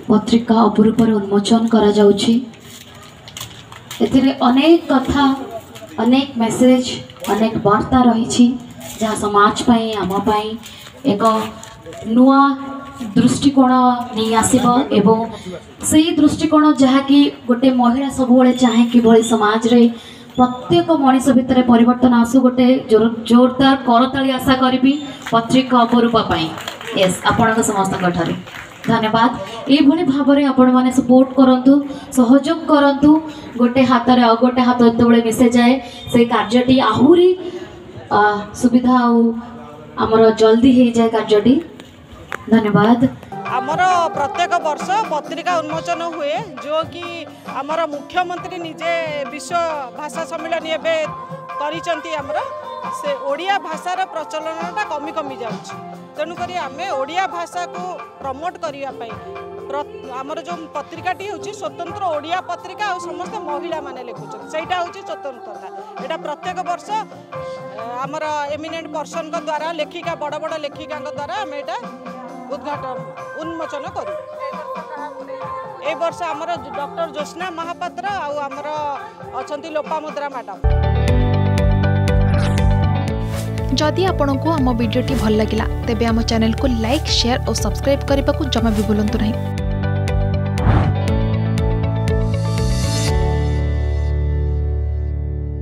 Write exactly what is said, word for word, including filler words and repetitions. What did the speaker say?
पत्रिका अपरूपर उन्मोचन करा जाउछि। एथिरे अनेक कथा अनेक मेसेज अनेक वार्ता रही जहाँ समाज पाई आम पाई एक नुआ दृष्टिकोण नहीं आसब एवं से दृष्टिकोण जहाँकि गोटे महिला सब चाहे कि समाज रे प्रत्येक मनीष भितर परिवर्तन आसु गोटे जोर जोरदार करताली आशा करी पत्रिका अपरूप यस आपण समस्त धन्यवाद। ये भाव में आपण मैंने सपोर्ट करंतु सहयोग करंतु गोटे हाथ रे आ गोटे हाथ जो मिसे जाए से कार्यटी आहुरी सुविधा आमर जल्दी हो जाए कार्यटी। धन्यवाद। आमर प्रत्येक वर्ष पत्रिका उन्मोचन हुए जो कि आमर मुख्यमंत्री निजे विश्व भाषा सम्मेलन एवं कर से ओडिया भाषार प्रचलनटा कमी कमी जाउछि तेणुक आम ओडिया भाषा को प्रमोट करने आमर जो पत्रिकाटी हूँ स्वतंत्र ओडिया पत्रिका और समस्त महिला माने लिखुछन सेटा हूँ स्वतंत्रता। एटा प्रत्येक वर्ष आमर एमिनेंट पर्सन द्वारा लेखिका बड़ बड़ लेखिका द्वारा आम एटा उद्घाटन उन्मोचन करूँ। ए वर्ष आमर डॉक्टर ज्योत्स्ना महापात्र आउ आमर अछंती लोपामुद्रा मैडम। जदि आपंक आम भिडी भल लगा तेब आम चैनल को लाइक शेयर और सब्सक्राइब करने को जमा भी भूलु नहीं।